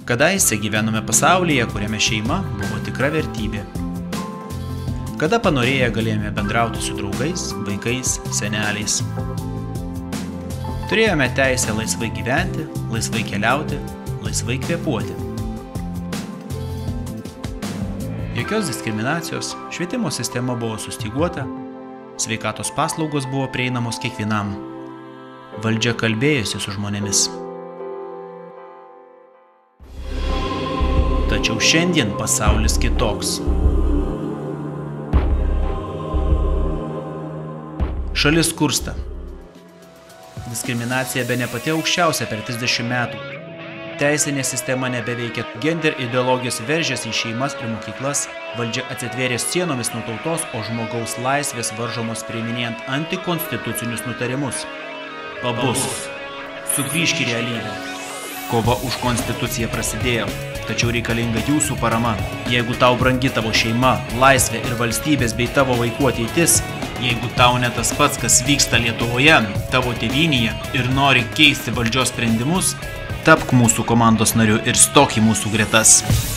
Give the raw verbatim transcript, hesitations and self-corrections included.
Kadaise gyvenome pasaulyje, kuriame šeima buvo tikra vertybė. Kada panorėję galėjome bendrauti su draugais, vaikais, seneliais. Turėjome teisę laisvai gyventi, laisvai keliauti, laisvai kvėpuoti. Jokios diskriminacijos, švietimo sistema buvo sustyguota, sveikatos paslaugos buvo prieinamos kiekvienam. Valdžia kalbėjosi su žmonėmis. Tačiau šiandien pasaulis kitoks. Šalis skursta. Diskriminacija bene pati aukščiausia per trisdešimt metų. Teisinė sistema nebeveikia, gender ideologijos veržėsi į šeimas ir mokyklas, valdžia atsitvėrė sienomis nuo tautos, o žmogaus laisvės varžomos priiminėjant antikonstitucinius nutarimus. Pabus. Sugrįžk į realybę. Kova už konstituciją prasidėjo, tačiau reikalinga jūsų parama. Jeigu tau brangi tavo šeima, laisvė ir valstybės bei tavo vaikų ateitis, jeigu tau ne tas pats, kas vyksta Lietuvoje, tavo tėvynėje ir nori keisti valdžios sprendimus, tapk mūsų komandos nariu ir stok į mūsų gretas.